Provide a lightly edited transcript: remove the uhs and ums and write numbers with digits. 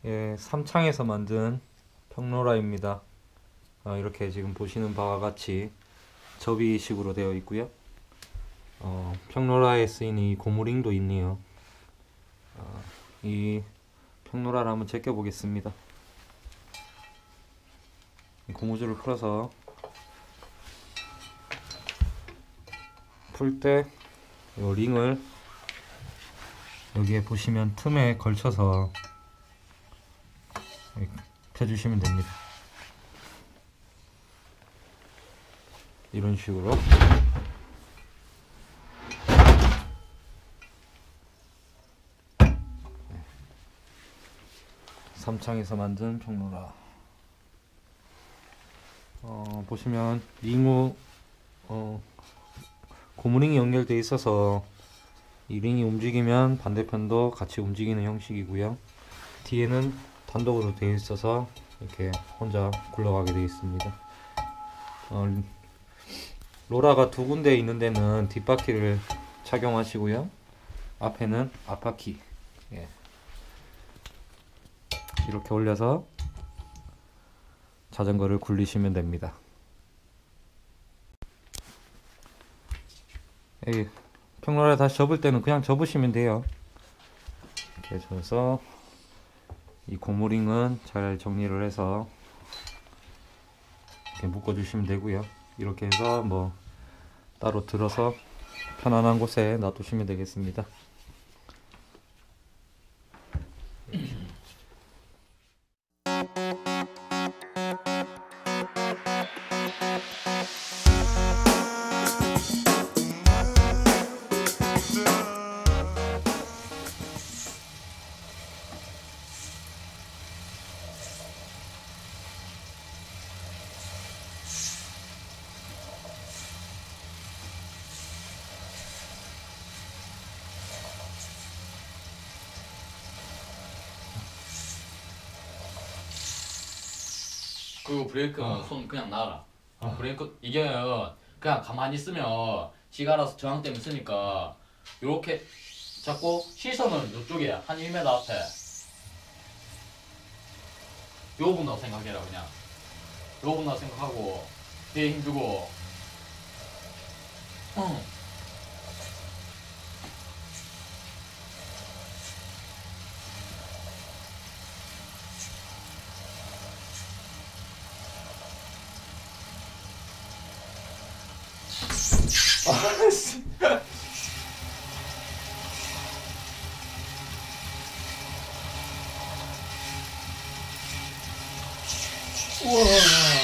예, 삼창에서 만든 평로라입니다. 이렇게 지금 보시는 바와 같이 접이식으로 되어 있고요. 평로라에 쓰이는 이 고무링도 있네요. 이 평로라를 한번 제껴 보겠습니다. 고무줄을 풀어서 풀 때 이 링을 여기에 보시면 틈에 걸쳐서 펴주시면 됩니다. 이런 식으로 삼창에서 만든 평로라. 보시면 링우 고무링이 연결되어 있어서 이 링이 움직이면 반대편도 같이 움직이는 형식이고요. 뒤에는 단독으로 되어 있어서 이렇게 혼자 굴러가게 되어 있습니다. 로라가 두 군데 있는 데는 뒷바퀴를 착용하시고요. 앞에는 앞바퀴. 이렇게 올려서 자전거를 굴리시면 됩니다. 평로를 다시 접을 때는 그냥 접으시면 돼요. 이렇게 접어서 이 고무링은 잘 정리를 해서 이렇게 묶어 주시면 되고요. 이렇게 해서 뭐 따로 들어서 편안한 곳에 놔두시면 되겠습니다. 그리고 브레이크는 손 그냥 놔라. 브레이크 이게 그냥 가만히 있으면 지가 알아서 저항 때문에 쓰니까 요렇게 잡고 시선은 요쪽에 한 1m 앞에 요 분다고 생각해라. 그냥 요 분다고 생각하고 뒤에 힘주고 우와.